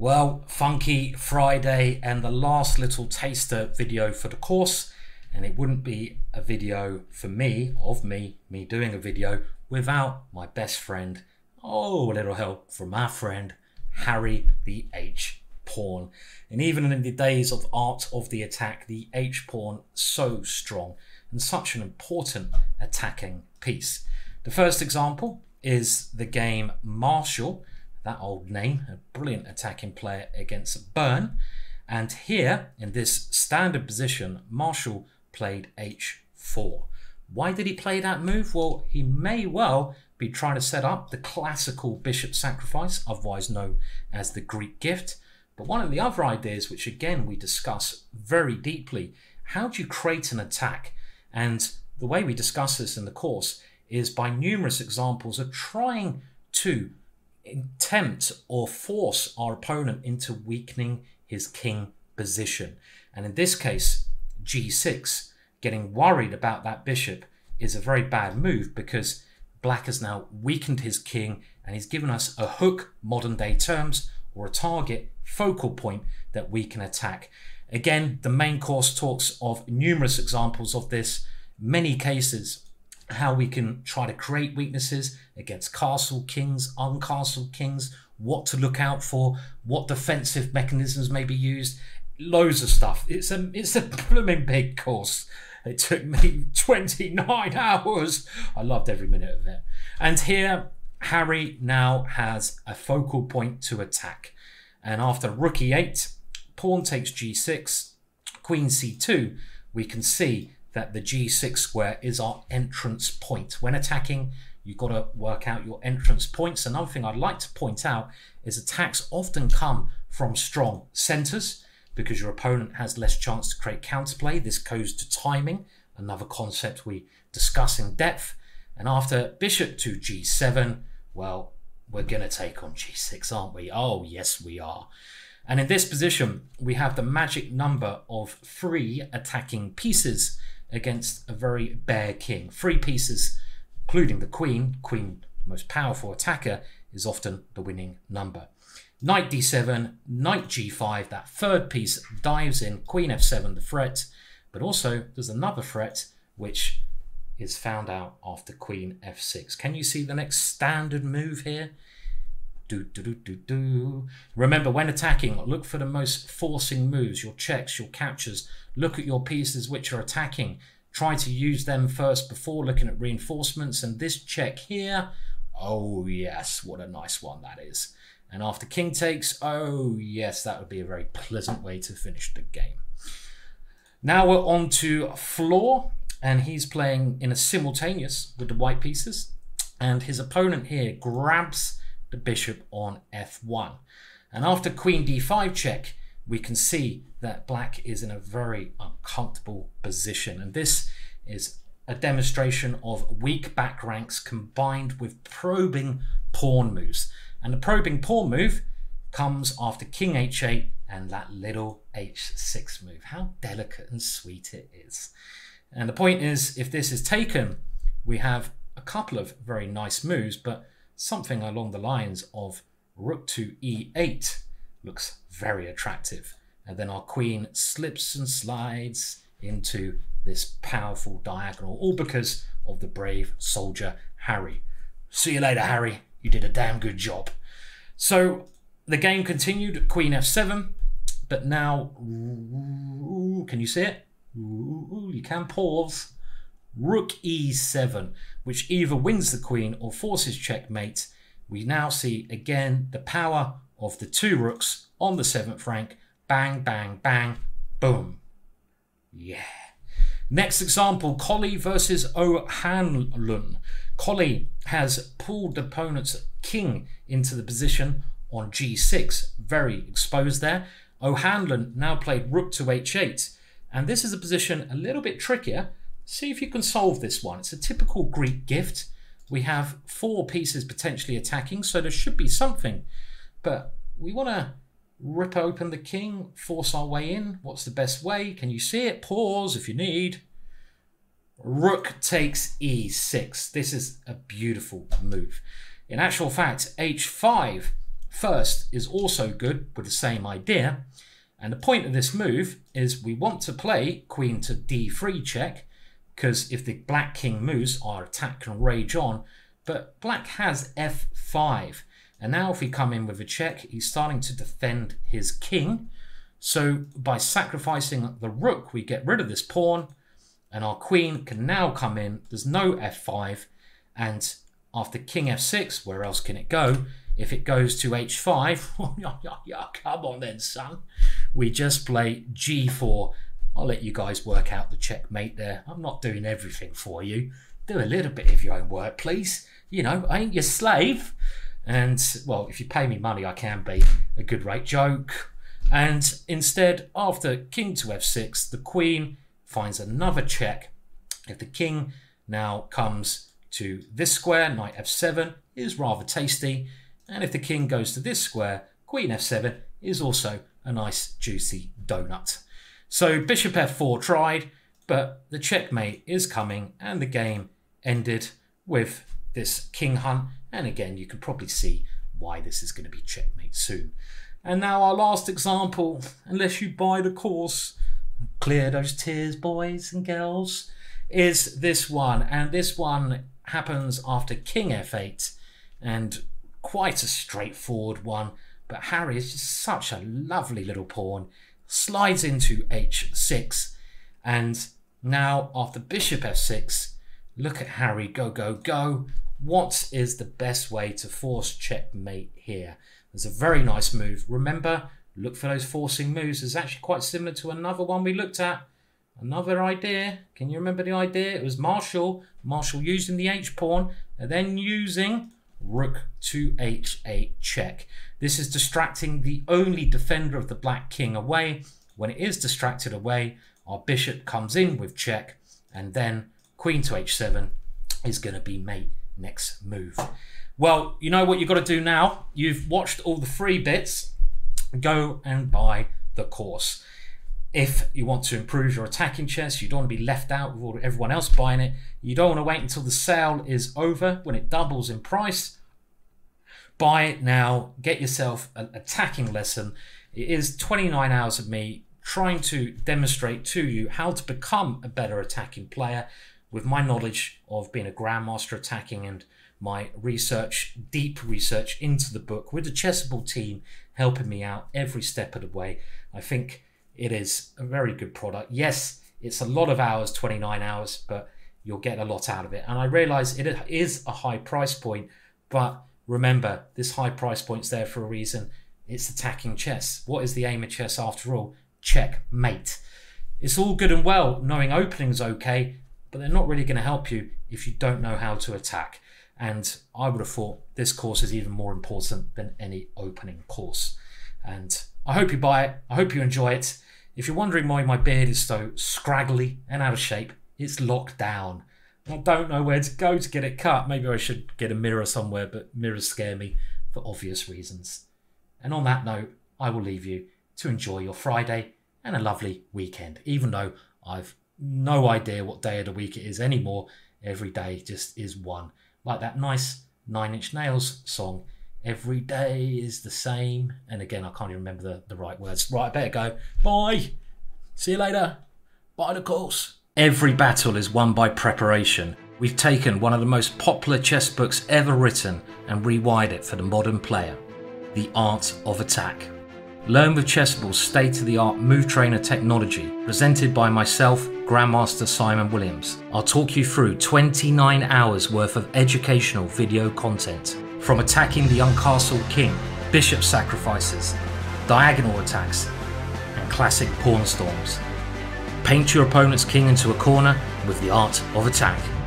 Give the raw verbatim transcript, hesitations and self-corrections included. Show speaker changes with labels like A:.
A: Well, Funky Friday and the last little taster video for the course, and it wouldn't be a video for me, of me, me doing a video without my best friend, oh, a little help from my friend, Harry the H pawn. And even in the days of Art of the Attack, the H pawn so strong and such an important attacking piece. The first example is the game Marshall. That old name, a brilliant attacking player against Byrne. And here, in this standard position, Marshall played H four. Why did he play that move? Well, he may well be trying to set up the classical bishop sacrifice, otherwise known as the Greek gift. But one of the other ideas, which again we discuss very deeply, how do you create an attack? And the way we discuss this in the course is by numerous examples of trying to tempt or force our opponent into weakening his king position. And in this case, G six, getting worried about that bishop is a very bad move because black has now weakened his king and he's given us a hook, modern day terms, or a target focal point that we can attack. Again, the main course talks of numerous examples of this, many cases, how we can try to create weaknesses against castle kings, uncastled kings, what to look out for, what defensive mechanisms may be used, loads of stuff. It's a it's a blooming big course. It took me twenty-nine hours. I loved every minute of it. And here Harry now has a focal point to attack. And after rook e eight, pawn takes G six, queen C two, we can see that the G six square is our entrance point. When attacking, you've got to work out your entrance points. Another thing I'd like to point out is attacks often come from strong centers because your opponent has less chance to create counterplay. This goes to timing, another concept we discuss in depth. And after bishop to G seven, well, we're going to take on G six, aren't we? Oh, yes, we are. And in this position, we have the magic number of three attacking pieces against a very bare king. Three pieces, including the queen, queen, the most powerful attacker, is often the winning number. Knight D seven, knight G five, that third piece dives in, queen F seven, the threat, but also there's another threat which is found out after queen F six. Can you see the next standard move here? Do, do, do, do, do. Remember, when attacking, look for the most forcing moves, your checks, your captures. Look at your pieces which are attacking. Try to use them first before looking at reinforcements. And this check here, oh yes, what a nice one that is. And after king takes, oh yes, that would be a very pleasant way to finish the game. Now we're on to Floor, and he's playing in a simultaneous with the white pieces. And his opponent here grabs the bishop on F one. And after queen D five check, we can see that black is in a very uncomfortable position. And this is a demonstration of weak back ranks combined with probing pawn moves. And the probing pawn move comes after king H eight and that little H six move. How delicate and sweet it is. And the point is, if this is taken, we have a couple of very nice moves, but something along the lines of rook to E eight looks very attractive. And then our queen slips and slides into this powerful diagonal, all because of the brave soldier Harry. See you later, Harry. You did a damn good job. So the game continued, queen F seven, but now, ooh, can you see it? Ooh, you can pause. Rook E seven, which either wins the queen or forces checkmate. We now see again the power of the two rooks on the seventh rank. Bang, bang, bang, boom. Yeah. Next example, Colley versus O'Hanlon. Colley has pulled the opponent's king into the position on G six, very exposed there. O'Hanlon now played rook to H eight, and this is a position a little bit trickier. See if you can solve this one. It's a typical Greek gift. We have four pieces potentially attacking, so there should be something. But we want to rip open the king, force our way in. What's the best way? Can you see it? Pause if you need. Rook takes E six. This is a beautiful move. In actual fact, H five first is also good with the same idea. And the point of this move is we want to play queen to d three check, because if the black king moves, our attack can rage on. But black has f five. And now if we come in with a check, he's starting to defend his king. So by sacrificing the rook, we get rid of this pawn. And our queen can now come in. There's no f five. And after king f six, where else can it go? If it goes to h five, oh, yeah, yeah, yeah, come on then, son. We just play g four. I'll let you guys work out the checkmate there. I'm not doing everything for you. Do a little bit of your own work, please. You know, I ain't your slave. And, well, if you pay me money, I can be. A good rate joke. And instead, after king to f six, the queen finds another check. If the king now comes to this square, knight f seven is rather tasty. And if the king goes to this square, queen f seven is also a nice juicy donut. So bishop f four tried, but the checkmate is coming and the game ended with this king hunt. And again, you can probably see why this is going to be checkmate soon. And now our last example, unless you buy the course, clear those tears, boys and girls, is this one. And this one happens after king f eight, and quite a straightforward one. But Harry is just such a lovely little pawn. Slides into h six, and now after bishop f six, look at Harry go, go, go. What is the best way to force checkmate here? There's a very nice move. Remember, look for those forcing moves. It's actually quite similar to another one we looked at. Another idea. Can you remember the idea? It was Marshall. Marshall using the h pawn and then using rook to h eight check. This is distracting the only defender of the black king away. When it is distracted away, our bishop comes in with check, and then queen to h seven is going to be mate next move. Well, you know what you've got to do now. You've watched all the free bits. Go and buy the course. If you want to improve your attacking chess, you don't want to be left out with everyone else buying it. You don't want to wait until the sale is over when it doubles in price. Buy it now. Get yourself an attacking lesson. It is twenty-nine hours of me trying to demonstrate to you how to become a better attacking player with my knowledge of being a grandmaster attacking and my research, deep research into the book with the Chessable team helping me out every step of the way. I think it is a very good product. Yes, it's a lot of hours, twenty-nine hours, but you'll get a lot out of it. And I realize it is a high price point, but remember, this high price point's there for a reason. It's attacking chess. What is the aim of chess after all? Checkmate. It's all good and well knowing opening's okay, but they're not really going to help you if you don't know how to attack. And I would have thought this course is even more important than any opening course. And I hope you buy it. I hope you enjoy it. If you're wondering why my beard is so scraggly and out of shape, it's locked down. I don't know where to go to get it cut. Maybe I should get a mirror somewhere, but mirrors scare me for obvious reasons. And on that note, I will leave you to enjoy your Friday and a lovely weekend, even though I've no idea what day of the week it is anymore. Every day just is one. Like that nice Nine Inch Nails song, every day is the same. And again, I can't even remember the, the right words. Right, I better go. Bye. See you later. Buy the course. Every battle is won by preparation. We've taken one of the most popular chess books ever written and rewired it for the modern player. The Art of Attack. Learn with Chessable's state-of-the-art Move Trainer technology, presented by myself, Grandmaster Simon Williams. I'll talk you through twenty-nine hours worth of educational video content, from attacking the uncastled king, bishop sacrifices, diagonal attacks, and classic pawn storms. Paint your opponent's king into a corner with the Art of Attack.